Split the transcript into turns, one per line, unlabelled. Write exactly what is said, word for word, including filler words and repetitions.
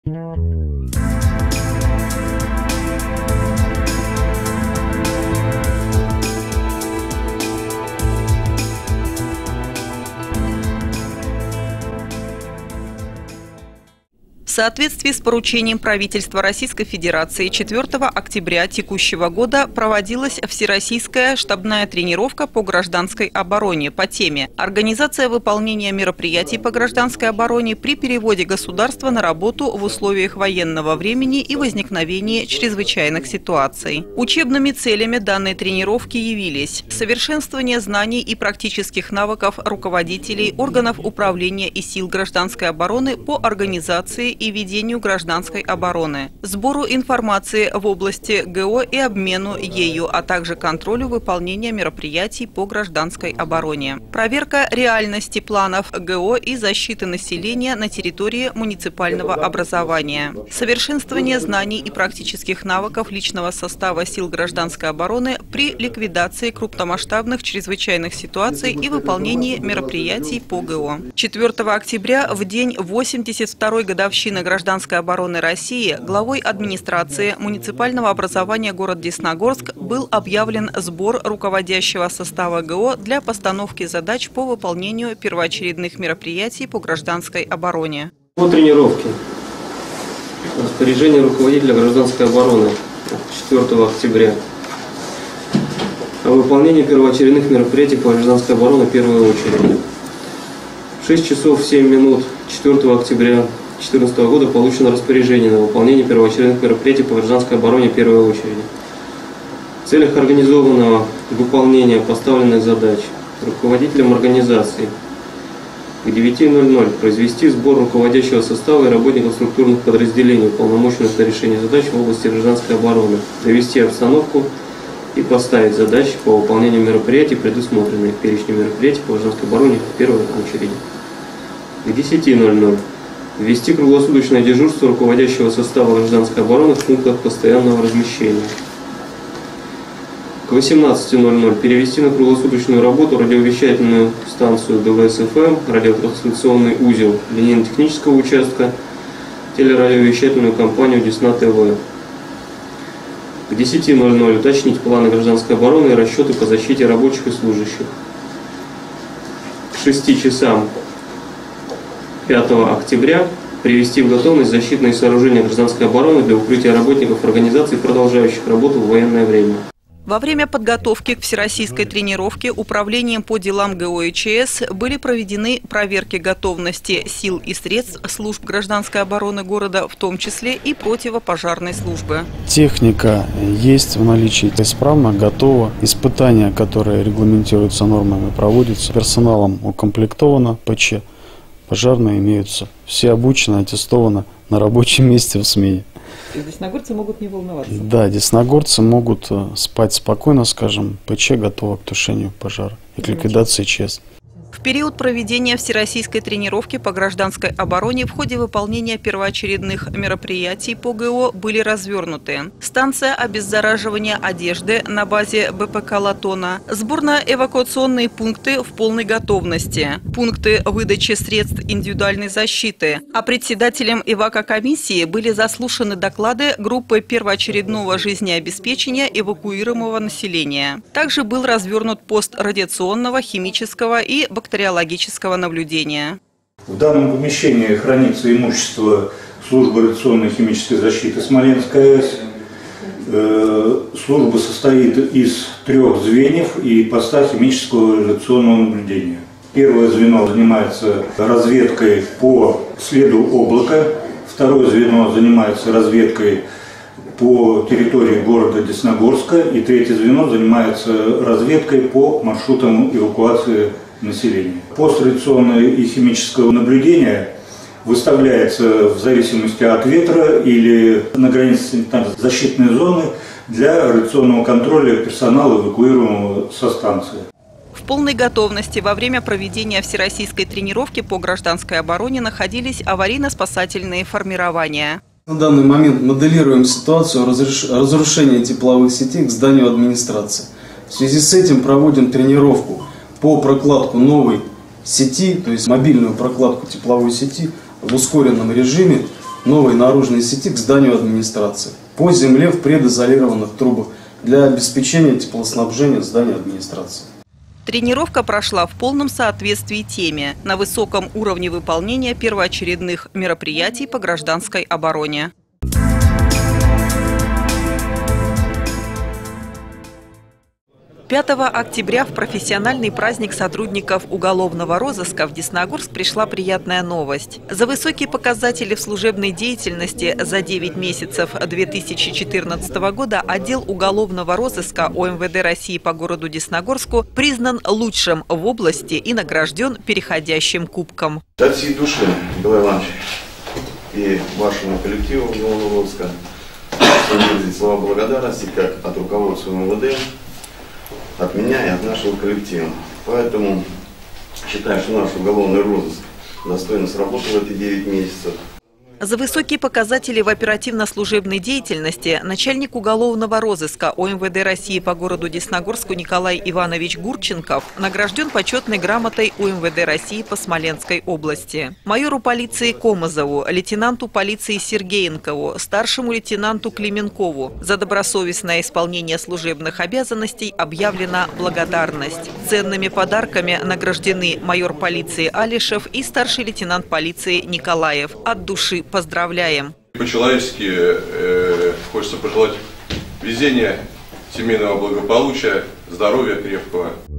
В соответствии с поручением правительства Российской Федерации четвёртого октября текущего года проводилась всероссийская штабная тренировка по гражданской обороне по теме «Организация выполнения мероприятий по гражданской обороне при переводе государства на работу в условиях военного времени и возникновения чрезвычайных ситуаций». Учебными целями данной тренировки явились совершенствование знаний и практических навыков руководителей органов управления и сил гражданской обороны по организации и и ведению гражданской обороны, сбору информации в области ГО и обмену ею, а также контролю выполнения мероприятий по гражданской обороне. Проверка реальности планов ГО и защиты населения на территории муниципального образования. Совершенствование знаний и практических навыков личного состава сил гражданской обороны при ликвидации крупномасштабных чрезвычайных ситуаций и выполнении мероприятий по ГО. четвёртого октября, в день восемьдесят второй годовщины гражданской обороны России, главой администрации муниципального образования город Десногорск был объявлен сбор руководящего состава ГО для постановки задач по выполнению первоочередных мероприятий по гражданской обороне.
По тренировке. Распоряжение руководителя гражданской обороны четвёртого октября. О выполнении первоочередных мероприятий по гражданской обороне в первую очередь. В шесть часов семь минут четвёртого октября две тысячи четырнадцатого года получено распоряжение на выполнение первоочередных мероприятий по гражданской обороне в первую очередь. В целях организованного выполнения поставленных задач руководителям организации к девяти ноль-ноль произвести сбор руководящего состава и работников структурных подразделений, уполномоченных на решение задач в области гражданской обороны, довести обстановку и поставить задачи по выполнению мероприятий, предусмотренные в перечне мероприятий по гражданской обороне в первую очередь. К десяти ноль-ноль ввести круглосуточное дежурство руководящего состава гражданской обороны в пунктах постоянного размещения. К восемнадцати ноль-ноль перевести на круглосуточную работу радиовещательную станцию ДВС-ФМ, радиотрансляционный узел линейно-технического участка, телерадиовещательную компанию Десна-ТВ. К десяти ноль-ноль уточнить планы гражданской обороны и расчеты по защите рабочих и служащих. К шести часам пятого октября привести в готовность защитные сооружения гражданской обороны для укрытия работников организаций, продолжающих работу в военное время.
Во время подготовки к всероссийской тренировке Управлением по делам ГО и ЧС были проведены проверки готовности сил и средств служб гражданской обороны города, в том числе и противопожарной службы.
Техника есть в наличии, исправно, готова. Испытания, которые регламентируются нормами, проводятся. Персоналом укомплектовано ПЧ. Пожарные имеются. Все обучены, аттестованы на рабочем месте в смене.
То есть десногорцы могут не волноваться?
Да, десногорцы могут спать спокойно, скажем, ПЧ готова к тушению пожара и к ликвидации ЧС.
В период проведения всероссийской тренировки по гражданской обороне в ходе выполнения первоочередных мероприятий по ГО были развернуты станция обеззараживания одежды на базе БПК «Латона», сборно-эвакуационные пункты в полной готовности, пункты выдачи средств индивидуальной защиты. А председателем эвакокомиссии были заслушаны доклады группы первоочередного жизнеобеспечения эвакуируемого населения. Также был развернут пост радиационного, химического и бактериологического наблюдения.
В данном помещении хранится имущество службы радиационной и химической защиты Смоленской АЭС. Служба состоит из трех звеньев и поста химического и радиационного наблюдения. Первое звено занимается разведкой по следу облака, второе звено занимается разведкой по территории города Десногорска и третье звено занимается разведкой по маршрутам эвакуации населения. Пост радиационного и химического наблюдения выставляется в зависимости от ветра или на границе защитной зоны для радиационного контроля персонала, эвакуируемого со станции.
В полной готовности во время проведения всероссийской тренировки по гражданской обороне находились аварийно-спасательные формирования.
На данный момент моделируем ситуацию разрушения тепловых сетей к зданию администрации. В связи с этим проводим тренировку по прокладку новой сети, то есть мобильную прокладку тепловой сети в ускоренном режиме новой наружной сети к зданию администрации по земле в предизолированных трубах для обеспечения теплоснабжения здания администрации.
Тренировка прошла в полном соответствии теме, на высоком уровне выполнения первоочередных мероприятий по гражданской обороне. пятого октября в профессиональный праздник сотрудников уголовного розыска в Десногорск пришла приятная новость. За высокие показатели в служебной деятельности за девять месяцев две тысячи четырнадцатого года отдел уголовного розыска О Эм Вэ Дэ России по городу Десногорску признан лучшим в области и награжден переходящим кубком.
От всей души, Николай Иванович, и вашему коллективу уголовного розыска выразить слова благодарности как от руководства Эм Вэ Дэ, от меня и от нашего коллектива. Поэтому считаю, что наш уголовный розыск достойно сработал эти девять месяцев.
За высокие показатели в оперативно-служебной деятельности начальник уголовного розыска О Эм Вэ Дэ России по городу Десногорску Николай Иванович Гурченков награжден почетной грамотой О Эм Вэ Дэ России по Смоленской области. Майору полиции Комазову, лейтенанту полиции Сергеенкову, старшему лейтенанту Клименкову за добросовестное исполнение служебных обязанностей объявлена благодарность. Ценными подарками награждены майор полиции Алишев и старший лейтенант полиции Николаев. От души поздравляем.
По-человечески э, хочется пожелать везения, семейного благополучия, здоровья крепкого.